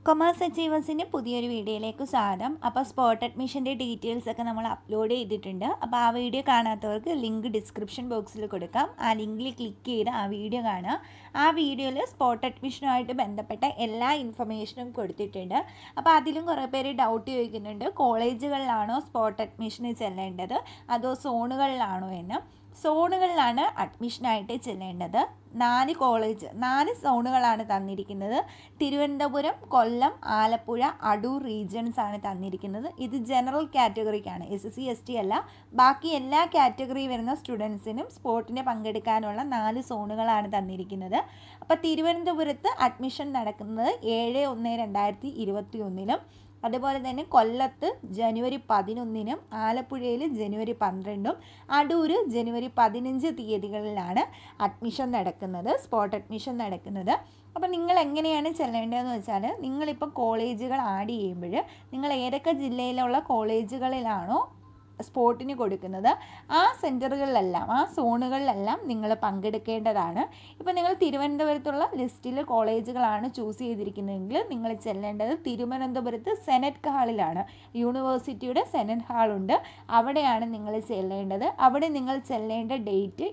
Commerce അച്ചീവേഴ്സിൻ്റെ പുതിയൊരു വീഡിയോയിലേക്ക് സ്വാഗതം. അപ്പോൾ സ്പോട്ട് അഡ്മിഷൻ്റെ ഡീറ്റെയിൽസ് ഒക്കെ നമ്മൾ അപ്ലോഡ് ചെയ്തിട്ടുണ്ട്. അപ്പോൾ ആ വീഡിയോ കാണാത്തവർക്ക് ലിങ്ക് ഡിസ്ക്രിപ്ഷൻ ബോക്സിൽ കൊടുക്കാം. ആ ലിങ്കിൽ ക്ലിക്ക് ചെയ്ത് ആ വീഡിയോ കാണുക. ആ വീഡിയോയിൽ സ്പോട്ട് അഡ്മിഷനുമായിട്ട് ബന്ധപ്പെട്ട എല്ലാ ഇൻഫർമേഷനും കൊടുത്തിട്ടുണ്ട്. അപ്പോൾ അതിലും കുറേ പേര് ഡൗട്ട് ചോദിക്കുന്നുണ്ട്, കോളേജുകളിലാണോ സ്പോട്ട് അഡ്മിഷന് ചെല്ലേണ്ടത് അതോ സോണുകളിലാണോ എന്ന്. സോണുകളിലാണ് അഡ്മിഷനായിട്ട് ചെല്ലേണ്ടത്. 4 സോണുകളാണ് തന്നിരിക്കുന്നത്. തിരുവനന്തപുരം, കൊല്ലം, ആലപ്പുഴ, അടൂർ റീജിയൻസ് ആണ് തന്നിരിക്കുന്നത്. ഇത് ജനറൽ കാറ്റഗറിക്കാണ്, SC ST അല്ല. ബാക്കി എല്ലാ കാറ്റഗറി വരുന്ന സ്റ്റുഡൻസിനും സ്പോർട്ടിന് പങ്കെടുക്കാനുള്ള 4 സോണുകളാണ് തന്നിരിക്കുന്നത്. അപ്പോൾ തിരുവനന്തപുരത്ത് അഡ്മിഷൻ നടക്കുന്നത് 7/1/2021 അതുപോലെ തന്നെ കൊല്ലത്ത് ജനുവരി 11 ആലപ്പുഴയിൽ ജനുവരി 12 അടൂർ ജനുവരി 15 തീയതികളിലാണ് അഡ്മിഷൻ നടക്കുന്നത്, സ്പോട്ട് അഡ്മിഷൻ നടക്കുന്നത്. അപ്പോൾ നിങ്ങൾ എങ്ങനെയാണ് ചെല്ലേണ്ടതെന്ന് വെച്ചാൽ, നിങ്ങളിപ്പോൾ കോളേജുകൾ ആഡ് ചെയ്യുമ്പോൾ നിങ്ങൾ ഏതൊക്കെ ജില്ലയിലുള്ള കോളേജുകളിലാണോ സ്പോട്ടിന് കൊടുക്കുന്നത് ആ സെൻറ്ററുകളിലെല്ലാം, ആ സോണുകളിലെല്ലാം നിങ്ങൾ പങ്കെടുക്കേണ്ടതാണ്. ഇപ്പോൾ നിങ്ങൾ തിരുവനന്തപുരത്തുള്ള ലിസ്റ്റിൽ കോളേജുകളാണ് ചൂസ് ചെയ്തിരിക്കുന്നതെങ്കിൽ നിങ്ങൾ ചെല്ലേണ്ടത് തിരുവനന്തപുരത്ത് സെനറ്റ് ഹാളിലാണ്. യൂണിവേഴ്സിറ്റിയുടെ സെനറ്റ് ഹാളുണ്ട്, അവിടെയാണ് നിങ്ങൾ ചെല്ലേണ്ടത്. അവിടെ നിങ്ങൾ ചെല്ലേണ്ട ഡേറ്റ്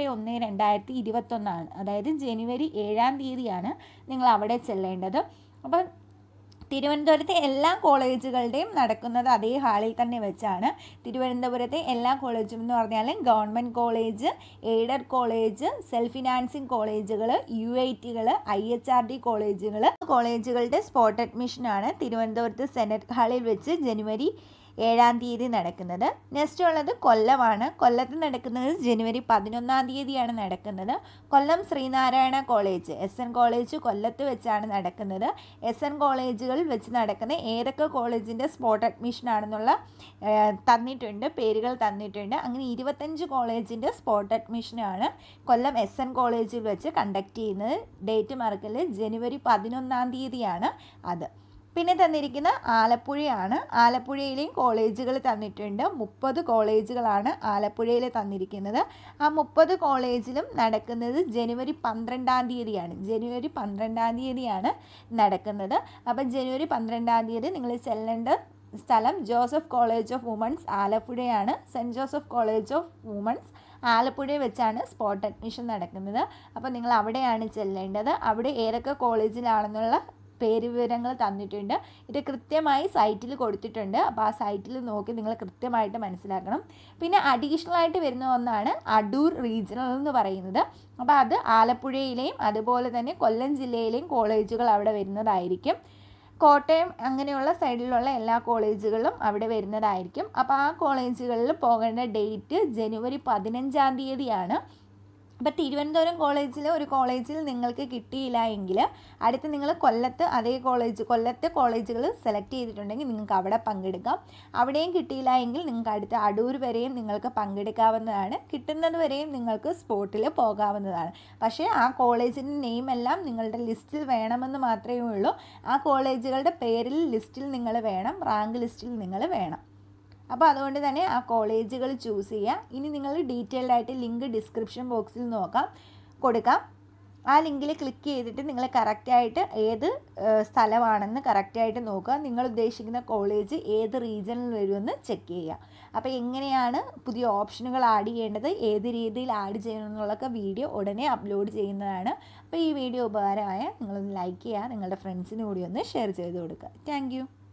7/1/2021 ആണ്. അതായത് ജനുവരി 7-ാം തീയതിയാണ് നിങ്ങൾ അവിടെ ചെല്ലേണ്ടത്. അപ്പം തിരുവനന്തപുരത്തെ എല്ലാ കോളേജുകളുടെയും നടക്കുന്നത് അതേ ഹാളിൽ തന്നെ വെച്ചാണ്. തിരുവനന്തപുരത്തെ എല്ലാ കോളേജും എന്ന് പറഞ്ഞാൽ government college, aided college, self financing കോളേജുകൾ, UITകൾ, IHRD കോളേജുകളുടെ സ്പോട്ട് അഡ്മിഷനാണ് തിരുവനന്തപുരത്ത് സെനറ്റ് ഹാളിൽ വെച്ച് ജനുവരി 7-ാം തീയതി നടക്കുന്നത്. നെക്സ്റ്റ് ഉള്ളത് കൊല്ലമാണ്. കൊല്ലത്ത് നടക്കുന്നത് ജനുവരി 11-ാം തീയതിയാണ് നടക്കുന്നത്. Kollam Sreenarayana college, SN college കൊല്ലത്ത് വെച്ചാണ് നടക്കുന്നത്. SN കോളേജുകളിൽ വെച്ച് നടക്കുന്ന ഏതൊക്കെ കോളേജിൻ്റെ സ്പോട്ട് അഡ്മിഷനാണെന്നുള്ള തന്നിട്ടുണ്ട്, പേരുകൾ തന്നിട്ടുണ്ട്. അങ്ങനെ 25 കോളേജിൻ്റെ സ്പോട്ട് അഡ്മിഷനാണ് കൊല്ലം SN കോളേജിൽ വെച്ച് കണ്ടക്ട് ചെയ്യുന്നത്. ഡേറ്റ് മറക്കല്, ജനുവരി 11-ാം തീയതിയാണ് അത്. പിന്നെ തന്നിരിക്കുന്ന ആലപ്പുഴയാണ്. ആലപ്പുഴയിലെയും കോളേജുകൾ തന്നിട്ടുണ്ട്. 30 കോളേജുകളാണ് ആലപ്പുഴയിൽ തന്നിരിക്കുന്നത്. ആ 30 കോളേജിലും നടക്കുന്നത് ജനുവരി 12-ാം തീയതിയാണ്. ജനുവരി 12-ാം തീയതിയാണ് നടക്കുന്നത്. അപ്പം ജനുവരി 12-ാം തീയതി നിങ്ങൾ ചെല്ലേണ്ട സ്ഥലം ജോസഫ് കോളേജ് ഓഫ് വുമൺസ് ആലപ്പുഴയാണ്. Saint Joseph college of women's Alappuzha വെച്ചാണ് സ്പോട്ട് അഡ്മിഷൻ നടക്കുന്നത്. അപ്പോൾ നിങ്ങൾ അവിടെയാണ് ചെല്ലേണ്ടത്. അവിടെ ഏതൊക്കെ കോളേജിലാണെന്നുള്ള പേര് വിവരങ്ങൾ തന്നിട്ടുണ്ട്. ഇത് കൃത്യമായി സൈറ്റിൽ കൊടുത്തിട്ടുണ്ട്. അപ്പോൾ ആ സൈറ്റിൽ നോക്കി നിങ്ങൾ കൃത്യമായിട്ട് മനസ്സിലാക്കണം. പിന്നെ അഡീഷണൽ ആയിട്ട് വരുന്ന ഒന്നാണ് അടൂർ റീജിയണൽ എന്ന് പറയുന്നത്. അപ്പോൾ അത് ആലപ്പുഴയിലെയും അതുപോലെ തന്നെ കൊല്ലം ജില്ലയിലെയും കോളേജുകൾ അവിടെ വരുന്നതായിരിക്കും. കോട്ടയം അങ്ങനെയുള്ള സൈഡിലുള്ള എല്ലാ കോളേജുകളും അവിടെ വരുന്നതായിരിക്കും. അപ്പോൾ ആ കോളേജുകളിൽ പോകേണ്ട ഡേറ്റ് ജനുവരി 15-ാം തീയതിയാണ്. അപ്പോൾ തിരുവനന്തപുരം ഒരു കോളേജിൽ നിങ്ങൾക്ക് കിട്ടിയില്ല എങ്കിൽ അടുത്ത് നിങ്ങൾ കൊല്ലത്തെ കോളേജുകൾ സെലക്ട് ചെയ്തിട്ടുണ്ടെങ്കിൽ നിങ്ങൾക്ക് അവിടെ പങ്കെടുക്കാം. അവിടെയും കിട്ടിയില്ല എങ്കിൽ നിങ്ങൾക്ക് അടുത്ത അടൂർ വരെയും നിങ്ങൾക്ക് പങ്കെടുക്കാവുന്നതാണ്. കിട്ടുന്നത് വരെയും നിങ്ങൾക്ക് സ്പോട്ടിൽ പോകാവുന്നതാണ്. പക്ഷേ ആ കോളേജിൻ്റെ നെയിം എല്ലാം നിങ്ങളുടെ ലിസ്റ്റിൽ വേണമെന്ന് മാത്രമേ ഉള്ളൂ. ആ കോളേജുകളുടെ പേരിൽ ലിസ്റ്റിൽ നിങ്ങൾ വേണം, റാങ്ക് ലിസ്റ്റിൽ നിങ്ങൾ വേണം. അപ്പോൾ അതുകൊണ്ട് തന്നെ ആ കോളേജുകൾ ചൂസ് ചെയ്യുക. ഇനി നിങ്ങൾ ഡീറ്റെയിൽഡ് ആയിട്ട് ലിങ്ക് ഡിസ്ക്രിപ്ഷൻ ബോക്സിൽ കൊടുക്കാം. ആ ലിങ്കിൽ ക്ലിക്ക് ചെയ്തിട്ട് നിങ്ങൾ കറക്റ്റായിട്ട് ഏത് സ്ഥലമാണെന്ന് കറക്റ്റായിട്ട് നോക്കുക. നിങ്ങൾ ഉദ്ദേശിക്കുന്ന കോളേജ് ഏത് റീജിയനിൽ വരുമെന്ന് ചെക്ക് ചെയ്യുക. അപ്പോൾ എങ്ങനെയാണ് പുതിയ ഓപ്ഷനുകൾ ആഡ് ചെയ്യേണ്ടത്, ഏത് രീതിയിൽ ആഡ് ചെയ്യണം എന്നുള്ളൊക്കെ വീഡിയോ ഉടനെ അപ്ലോഡ് ചെയ്യുന്നതാണ്. അപ്പോൾ ഈ വീഡിയോ ഉപകാരമായ നിങ്ങളൊന്ന് ലൈക്ക് ചെയ്യുക, നിങ്ങളുടെ ഫ്രണ്ട്സിന് കൂടി ഒന്ന് ഷെയർ ചെയ്ത് കൊടുക്കുക. താങ്ക്